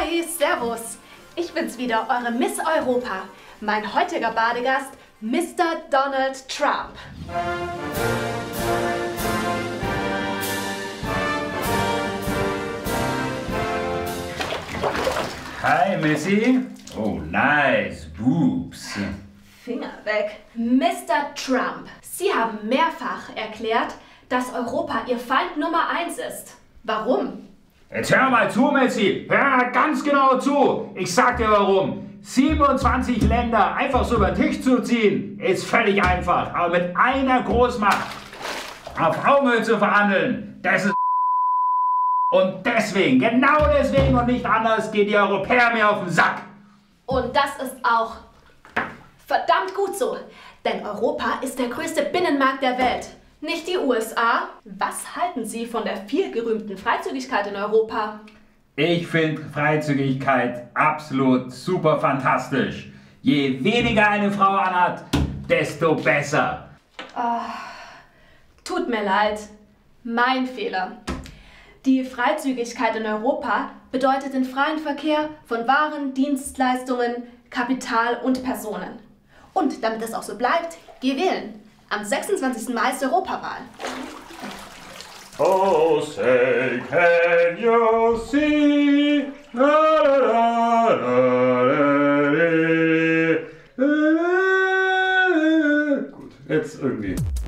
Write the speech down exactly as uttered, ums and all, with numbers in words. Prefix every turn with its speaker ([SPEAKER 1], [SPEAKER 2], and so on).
[SPEAKER 1] Hi, servus. Ich bin's wieder, eure Miss Europa. Mein heutiger Badegast, Mister Donald Trump.
[SPEAKER 2] Hi, Missy. Oh, nice boobs.
[SPEAKER 1] Finger weg. Mister Trump, Sie haben mehrfach erklärt, dass Europa Ihr Feind Nummer eins ist. Warum?
[SPEAKER 2] Jetzt hör mal zu, Missy. Hör ganz genau zu. Ich sag dir warum. siebenundzwanzig Länder einfach so über den Tisch zu ziehen, ist völlig einfach. Aber mit einer Großmacht auf Augenhöhe zu verhandeln, das ist... Und deswegen, genau deswegen und nicht anders, geht die Europäer mir auf den Sack.
[SPEAKER 1] Und das ist auch verdammt gut so. Denn Europa ist der größte Binnenmarkt der Welt. Nicht die U S A. Was halten Sie von der vielgerühmten Freizügigkeit in Europa?
[SPEAKER 2] Ich finde Freizügigkeit absolut super fantastisch. Je weniger eine Frau anhat, desto besser.
[SPEAKER 1] Oh, tut mir leid. Mein Fehler. Die Freizügigkeit in Europa bedeutet den freien Verkehr von Waren, Dienstleistungen, Kapital und Personen. Und damit es auch so bleibt, geh wählen. Am sechsundzwanzigsten Mai ist Europawahl.
[SPEAKER 2] Oh, say, can you see? La, la, la, la, la, la, la. Gut, jetzt irgendwie.